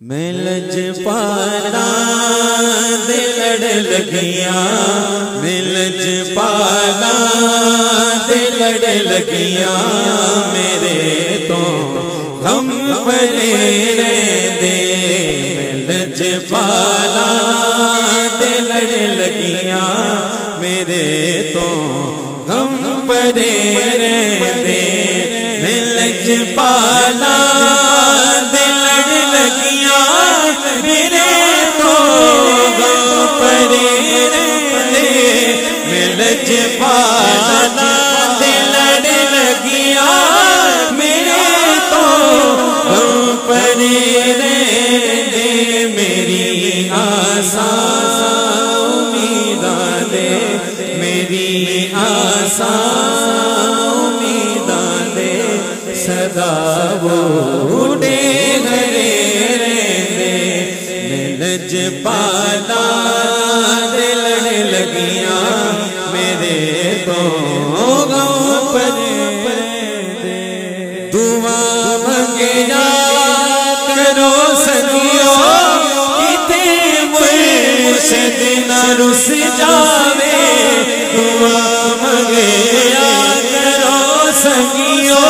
میں لجپالا دے لڑ لگیاں، میں لجپالا دے لڑ لگیاں، میرے تو غم پڑے رہندے، میں لجپالا دے لڑ لگیاں، میرے تو غم پڑے رہندے، میں لجپالا دے لڑ لگیاں، میرے تو غم پڑے رہندے، میں لجپالا دے لڑ لگیاں، میرے تو غم پڑے رہندے، میری آساں امیداں دے، میری آساں امیداں دے، صدا اڑے گھرے رہندے، میں لجپالا دے لڑ لگیاں، میرے تو غم پڑے رہندے، دعا منگیا کرو سنگیو، کتے مرشد نہ رس جاوے، دعا منگیا کرو سنگیو،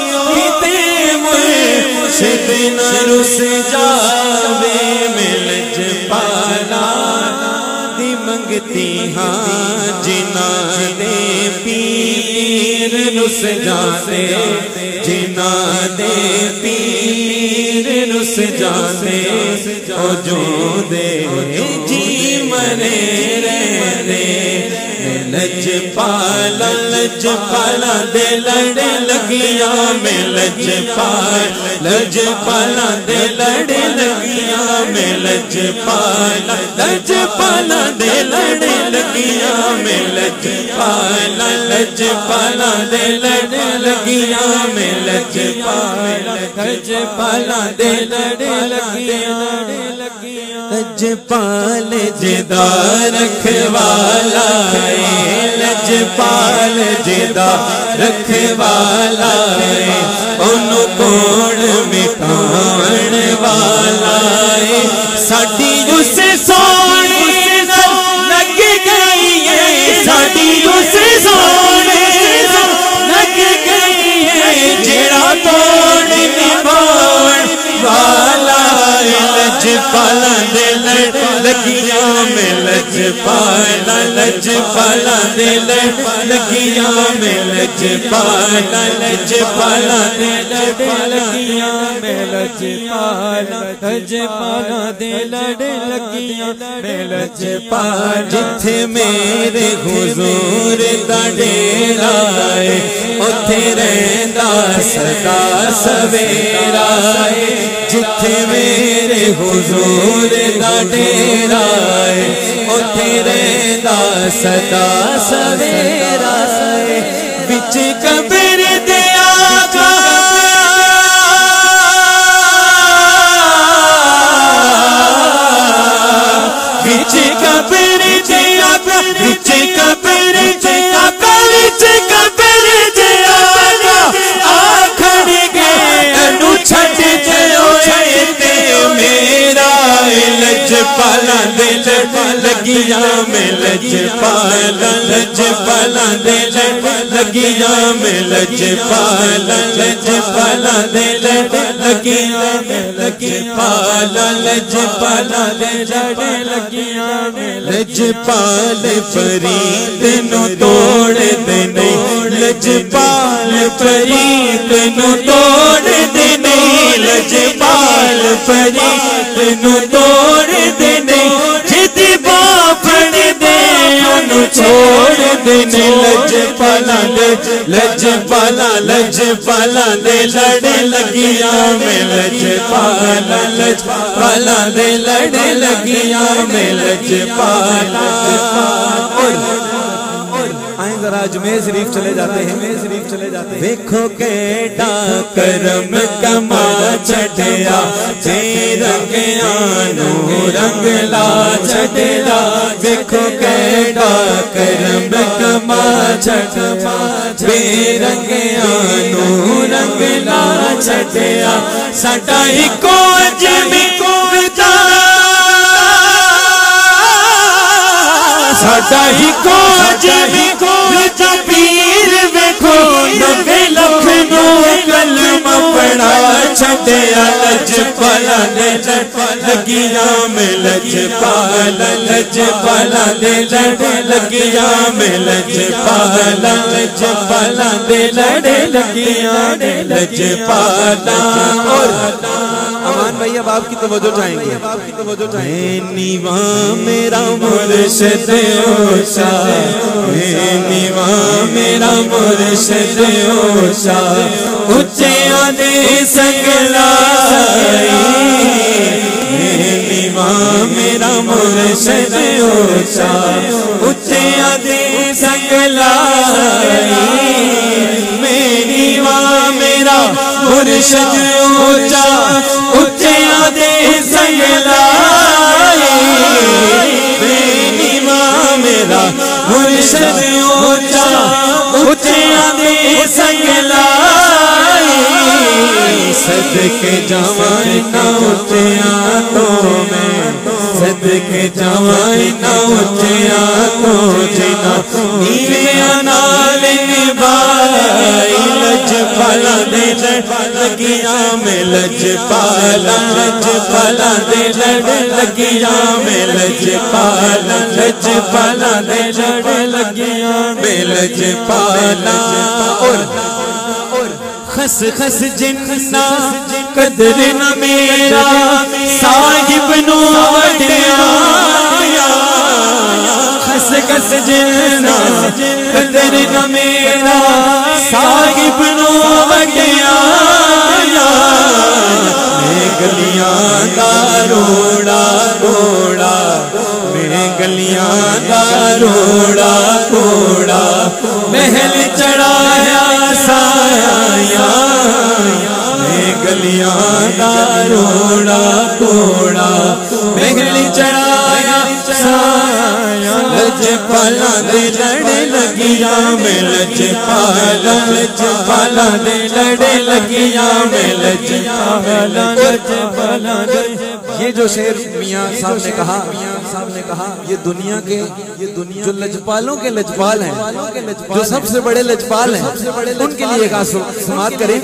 مرشد نہ رس جاوے، میں لجپالا دی منگتی ہاں، جنہاں دے پیر رس جاندے، جنہاں دے پیر رس جاندے، او جو دے جی مرے رہندے، لجپالا لجپالا دے لڑ لگیاں، میں لجپالا دے لڑ لگیاں، میں لجپالا دے لڑ لگیاں، میں لجپالا دے لڑ لگیاں، میں لجپالا دے لڑ لگیاں، لجپال جدا رکھوالا ہے، لجپال جدا رکھوالا ہے، انہوں کوڑ مٹان والا ہے، ساڈی اس سونے لگ گئی ہے، ساڈی اس سونے لگ گئی ہے، جڑا توڑ نبھاون والا ہے، لجپالا دے لڑ لگیاں، میں لجپالا دے لڑ لگیاں، میں لجپالا دے لڑ لگیاں، میں لجپالا دے لڑ لگیاں، میں لجپالا جتھے میرے حضور دا ڈیرا ہے، اوتھے رہندا سدا سویرا ہے، جتھے میرے حضور دا ڈیرا ہے، اوتھے رہندا سدا سویرا ہے، وچ قبر دے آقا وچ قبر دے آقا، وچ قبر دے آقا، وچ قبر دے آقا، آکھن گے انو چھڈ جاؤ تے میرا، لجپالا دے لڑ لگیاں، میں لجپالا دے لڑ لگیاں، میں لجپالا دے لڑ لگیاں، میں لجپالا دے لڑ لگیاں، لجپال فرید نو توڑ دے نہیں، لجپال فرید نو توڑ دے نہیں، لجپال فرید نو توڑ دے نہیں، جدی باپڑ دے انو چھوڑ دے نہیں، لجپالا دے لڑ لگیاں، میں لجپالا دے لڑ لگیاں، میں لجپالا آئیں ذرا اجمیر شریف چلے جاتے ہیں، ویکھو کیڑا کرم کما چھڈیا، تے رنگیاں نو رنگ لا چھڈیا، ویکھو کیڑا کرم کما چھڈیا، تے رنگیاں نو رنگ لا چھڈیا، ساڈا اکو جمی داہی کو جمی کو پیر ویکھو نوے لکھ نو کلمہ پڑھا چھڈیا لجپالا دے لگیاں میں لجپالا لجپالا دے لگیاں میں لجپالا لجپالا دے لگیاں لجپالا اور امان بھائی اب آپ کی توجہ چاہیں گے نیواں میرا مرشد اوشا نیواں میرا مرشد اوشا اچھیاں دے سنگلائی نیواں میرا مرشد اوشا اچھیاں دے سنگلائی نیواں میرا مرشد اوچا اچھیاں دے سنگلائی نیواں میرا مرشد اوچا اچھیاں دے سنگلائی صدقے جاواں نہ اچھیاں تو میں صدقے جاواں نہ اچھیاں تو جنا نیویاں نال نبھائی لجپالا دے لگیاں میں لجپالا لجپالا دے لگیاں میں لجپالا لجپالا دے لگیاں میں لجپالا اور خس خس جنہ قدر نہ میرا صاحب نو وڈیا خس خس جنہ قدر نہ میرا صاحب نو وڈیا میں گلیاں دا روڑا روڑا میں گلیاں دا روڑا روڑا محل چڑھایا سایہ میں گلیاں دا روڑا روڑا محل چڑھایا سایہ لجپالا دے لڑے لگیاں میں لجپالا لجپالا دے لڑے لگیاں میں لجپالا لجپالا دے یہ جو شعر میاں صاحب نے کہا یہ دنیا کے جو لجپالوں کے لجپال ہیں جو سب سے بڑے لجپال ہیں ان کے لیے ایک سماعت کریں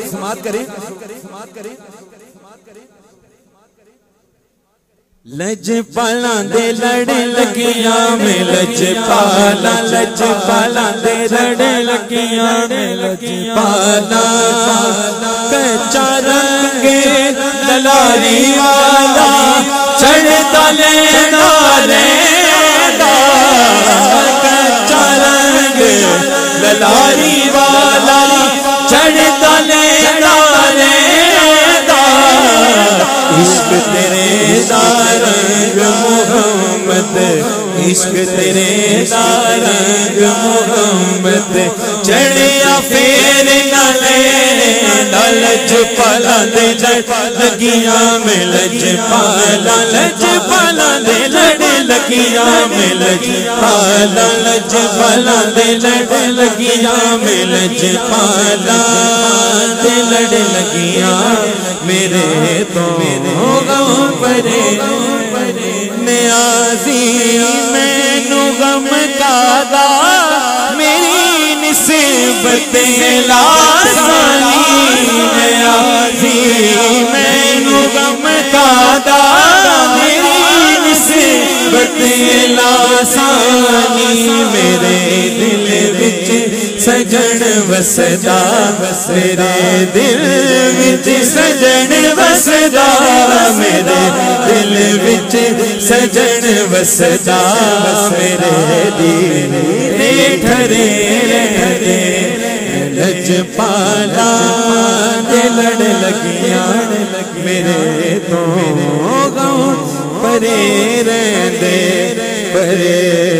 لجپالا دے لڑے لگیاں میں لجپالا لجپالا دے لڑے لگیاں میں لجپالا کچا رنگ للاری والا چڑھتا لینا لینا کچا رنگ للاری والا چڑھتا لینا لینا عشق تیرے دا رنگ محمد عشق تیرے دا رنگ محمد چڑھیا پھر نہ لینا لجپالا دے لگیاں میں لجپالا لجپالا دے لڑے لگیاں میں لجپالا لجپالا دے لڑے لگیاں میں لجپالا دے لڑے لگیاں میرے تو غم پرے نیازی مینو غم کادا میری نسبت لاسانی نیازی مینو غم کادا میری نسبت لاسانی میرے دل وچ سجن وسدا میرے دل وچ سجن وسدا میرے دل وچ سجن وسدا میرے دل ٹھرے لجپالا دے لڑ لگیاں میرے تو غم پرے رہندے پرے